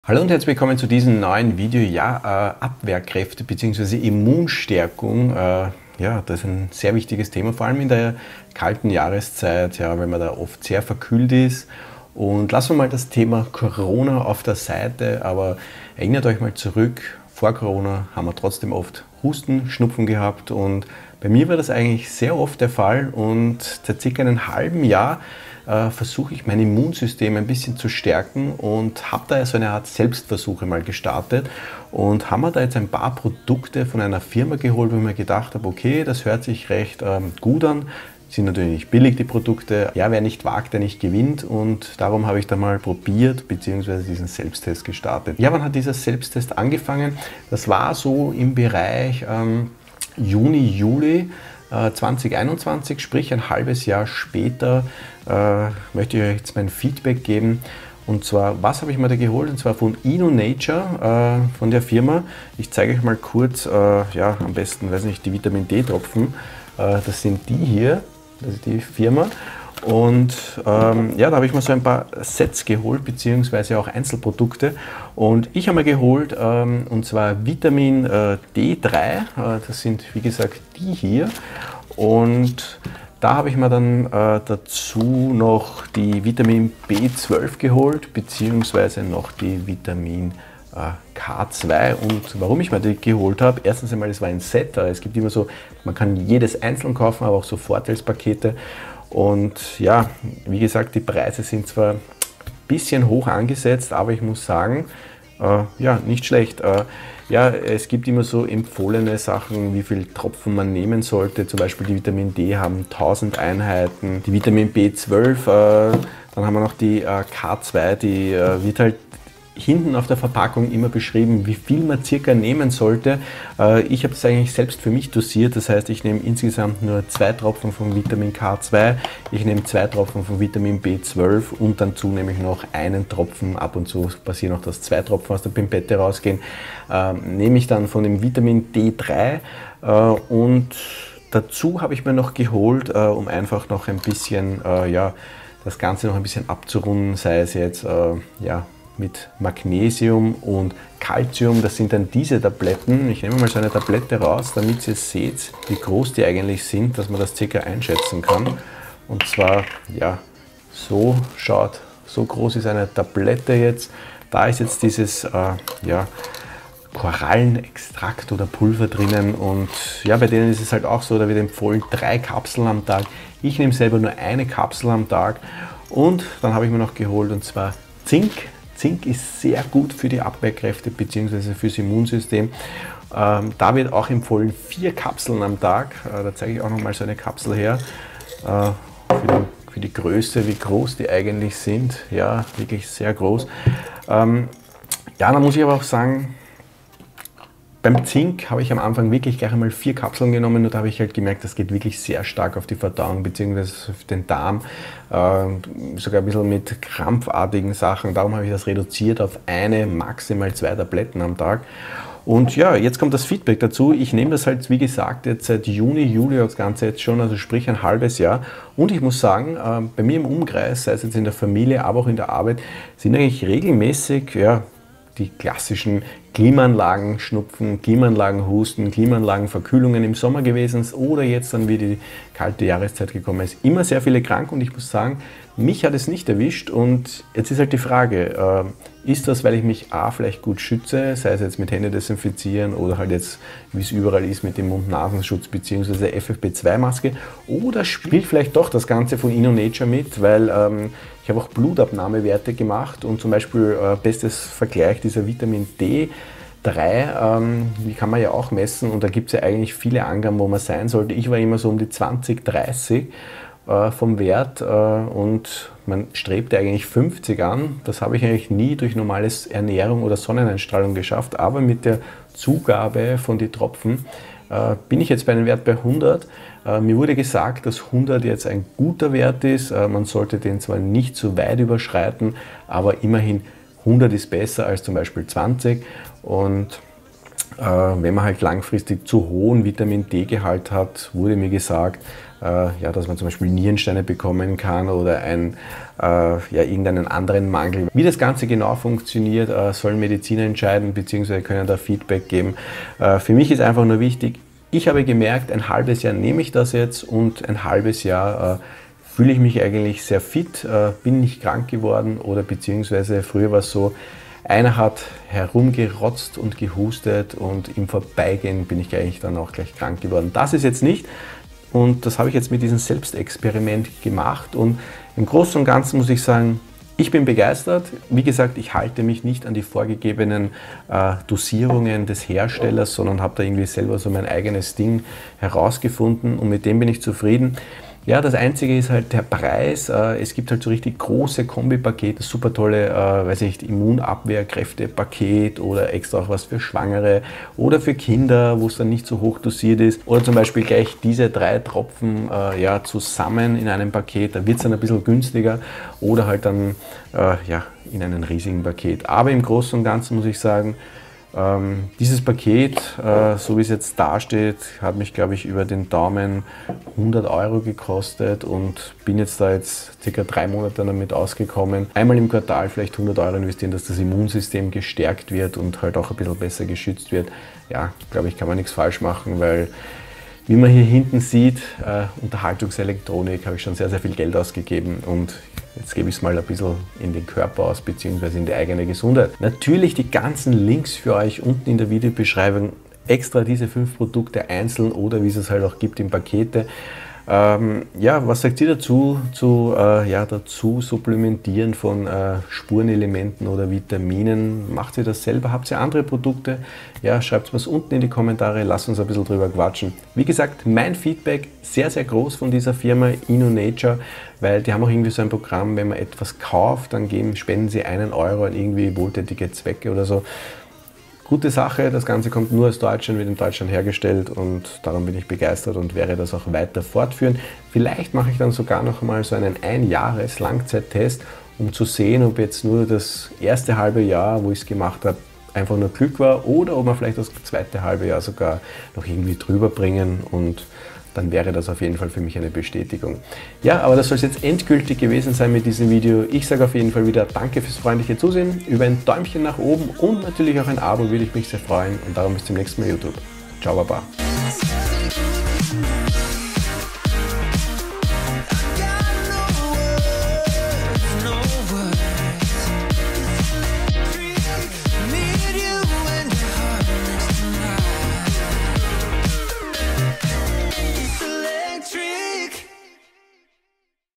Hallo und herzlich willkommen zu diesem neuen Video. Ja, Abwehrkräfte bzw. Immunstärkung, ja, das ist ein sehr wichtiges Thema, vor allem in der kalten Jahreszeit, ja, wenn man da oft sehr verkühlt ist. Und lassen wir mal das Thema Corona auf der Seite, aber erinnert euch mal zurück, vor Corona haben wir trotzdem oft Husten, Schnupfen gehabt und bei mir war das eigentlich sehr oft der Fall und seit circa einem halben Jahr versuche ich mein Immunsystem ein bisschen zu stärken und habe da so eine Art Selbstversuche mal gestartet und haben mir da jetzt ein paar Produkte von einer Firma geholt, wo ich mir gedacht habe, okay, das hört sich recht gut an, sind natürlich nicht billig die Produkte, ja, wer nicht wagt, der nicht gewinnt und darum habe ich da mal probiert bzw. diesen Selbsttest gestartet. Ja, wann hat dieser Selbsttest angefangen? Das war so im Bereich Juni, Juli 2021, sprich ein halbes Jahr später, möchte ich euch jetzt mein Feedback geben. Und zwar, was habe ich mir da geholt? Und zwar von InnoNature, von der Firma. Ich zeige euch mal kurz, ja, am besten, weiß nicht, die Vitamin D-Tropfen. Das sind die hier, das ist die Firma. Und ja, da habe ich mir so ein paar Sets geholt, beziehungsweise auch Einzelprodukte. Und ich habe mir geholt, und zwar Vitamin D3, das sind wie gesagt die hier. Und da habe ich mir dann dazu noch die Vitamin B12 geholt, beziehungsweise noch die Vitamin K2. Und warum ich mir die geholt habe, erstens einmal, es war ein Set, es gibt immer so, man kann jedes einzeln kaufen, aber auch so Vorteilspakete. Und ja, wie gesagt, die Preise sind zwar ein bisschen hoch angesetzt, aber ich muss sagen, ja, nicht schlecht. Ja, es gibt immer so empfohlene Sachen, wie viel Tropfen man nehmen sollte. Zum Beispiel die Vitamin D haben 1000 Einheiten, die Vitamin B12, dann haben wir noch die K2, die wird halt hinten auf der Verpackung immer beschrieben, wie viel man circa nehmen sollte. Ich habe es eigentlich selbst für mich dosiert, das heißt, ich nehme insgesamt nur 2 Tropfen von Vitamin K2, ich nehme 2 Tropfen von Vitamin B12 und dazu nehme ich noch einen Tropfen, ab und zu passiert noch, dass 2 Tropfen aus der Pimpette rausgehen, nehme ich dann von dem Vitamin D3 und dazu habe ich mir noch geholt, um einfach noch ein bisschen, ja, das Ganze noch ein bisschen abzurunden, sei es jetzt, ja, mit Magnesium und Calcium, das sind dann diese Tabletten. Ich nehme mal so eine Tablette raus, damit ihr seht, wie groß die eigentlich sind, dass man das circa einschätzen kann. Und zwar, ja, so schaut, so groß ist eine Tablette jetzt. Da ist jetzt dieses, ja, Korallenextrakt oder Pulver drinnen und ja, bei denen ist es halt auch so, da wird empfohlen 3 Kapseln am Tag. Ich nehme selber nur eine Kapsel am Tag und dann habe ich mir noch geholt und zwar Zink. Zink ist sehr gut für die Abwehrkräfte bzw. fürs Immunsystem. Da wird auch empfohlen 4 Kapseln am Tag. Da zeige ich auch noch mal so eine Kapsel her. Für die Größe, wie groß die eigentlich sind. Ja, wirklich sehr groß. Ja, da muss ich aber auch sagen, beim Zink habe ich am Anfang wirklich gleich einmal 4 Kapseln genommen und da habe ich halt gemerkt, das geht wirklich sehr stark auf die Verdauung bzw. auf den Darm, sogar ein bisschen mit krampfartigen Sachen. Darum habe ich das reduziert auf eine, maximal 2 Tabletten am Tag. Und ja, jetzt kommt das Feedback dazu. Ich nehme das halt, wie gesagt, jetzt seit Juni, Juli das Ganze jetzt schon, also sprich ein halbes Jahr. Und ich muss sagen, bei mir im Umkreis, sei es jetzt in der Familie, aber auch in der Arbeit, sind eigentlich regelmäßig, ja, die klassischen Klimaanlagen-Schnupfen, Klimaanlagen-Husten, Klimaanlagen-Verkühlungen im Sommer gewesen oder jetzt dann, wie die kalte Jahreszeit gekommen ist, immer sehr viele krank und ich muss sagen, mich hat es nicht erwischt und jetzt ist halt die Frage, ist das, weil ich mich A, vielleicht gut schütze, sei es jetzt mit Hände desinfizieren oder halt jetzt, wie es überall ist, mit dem Mund-Nasenschutz bzw. FFP2-Maske oder spielt vielleicht doch das Ganze von InnoNature mit, weil ich habe auch Blutabnahmewerte gemacht und zum Beispiel bestes Vergleich dieser Vitamin D3, die kann man ja auch messen und da gibt es ja eigentlich viele Angaben, wo man sein sollte. Ich war immer so um die 20, 30 vom Wert und man strebte eigentlich 50 an. Das habe ich eigentlich nie durch normales Ernährung oder Sonneneinstrahlung geschafft, aber mit der Zugabe von den Tropfen bin ich jetzt bei einem Wert bei 100. Mir wurde gesagt, dass 100 jetzt ein guter Wert ist. Man sollte den zwar nicht zu weit überschreiten, aber immerhin 100 ist besser als zum Beispiel 20. Und Wenn man halt langfristig zu hohen Vitamin D-Gehalt hat, wurde mir gesagt, ja, dass man zum Beispiel Nierensteine bekommen kann oder ja, irgendeinen anderen Mangel. Wie das Ganze genau funktioniert, sollen Mediziner entscheiden bzw. können da Feedback geben. Für mich ist einfach nur wichtig, ich habe gemerkt, ein halbes Jahr nehme ich das jetzt und ein halbes Jahr fühle ich mich eigentlich sehr fit, bin nicht krank geworden oder beziehungsweise früher war es so, einer hat herumgerotzt und gehustet und im Vorbeigehen bin ich eigentlich dann auch gleich krank geworden. Das ist jetzt nicht und das habe ich jetzt mit diesem Selbstexperiment gemacht und im Großen und Ganzen muss ich sagen, ich bin begeistert. Wie gesagt, ich halte mich nicht an die vorgegebenen Dosierungen des Herstellers, sondern habe da irgendwie selber so mein eigenes Ding herausgefunden und mit dem bin ich zufrieden. Ja, das Einzige ist halt der Preis. Es gibt halt so richtig große Kombipakete, super tolle, weiß nicht, Immunabwehrkräfte-Paket oder extra auch was für Schwangere oder für Kinder, wo es dann nicht so hoch dosiert ist. Oder zum Beispiel gleich diese 3 Tropfen ja, zusammen in einem Paket, da wird es dann ein bisschen günstiger oder halt dann ja, in einem riesigen Paket. Aber im Großen und Ganzen muss ich sagen, dieses Paket, so wie es jetzt dasteht, hat mich, glaube ich, über den Daumen 100 € gekostet und bin jetzt da jetzt ca. 3 Monate damit ausgekommen. Einmal im Quartal vielleicht 100 € investieren, dass das Immunsystem gestärkt wird und halt auch ein bisschen besser geschützt wird. Ja, glaube ich, kann man nichts falsch machen, weil wie man hier hinten sieht, Unterhaltungselektronik, habe ich schon sehr, sehr viel Geld ausgegeben und jetzt gebe ich es mal ein bisschen in den Körper aus, beziehungsweise in die eigene Gesundheit. Natürlich die ganzen Links für euch unten in der Videobeschreibung, extra diese 5 Produkte einzeln oder wie es halt auch gibt in Pakete. Ja, was sagt ihr dazu, dazu supplementieren von Spurenelementen oder Vitaminen? Macht ihr das selber? Habt ihr andere Produkte? Ja, schreibt es unten in die Kommentare, lasst uns ein bisschen drüber quatschen. Wie gesagt, mein Feedback sehr, sehr groß von dieser Firma InnoNature, weil die haben auch irgendwie so ein Programm, wenn man etwas kauft, dann spenden sie 1 € an irgendwie wohltätige Zwecke oder so. Gute Sache, das Ganze kommt nur aus Deutschland, wird in Deutschland hergestellt und darum bin ich begeistert und werde das auch weiter fortführen. Vielleicht mache ich dann sogar noch mal so einen 1-Jahres-Langzeittest, um zu sehen, ob jetzt nur das erste halbe Jahr, wo ich es gemacht habe, einfach nur Glück war oder ob wir vielleicht das zweite halbe Jahr sogar noch irgendwie drüber bringen und dann wäre das auf jeden Fall für mich eine Bestätigung. Ja, aber das soll es jetzt endgültig gewesen sein mit diesem Video. Ich sage auf jeden Fall wieder danke fürs freundliche Zusehen, über ein Däumchen nach oben und natürlich auch ein Abo würde ich mich sehr freuen und darum bis zum nächsten Mal YouTube. Ciao, Baba.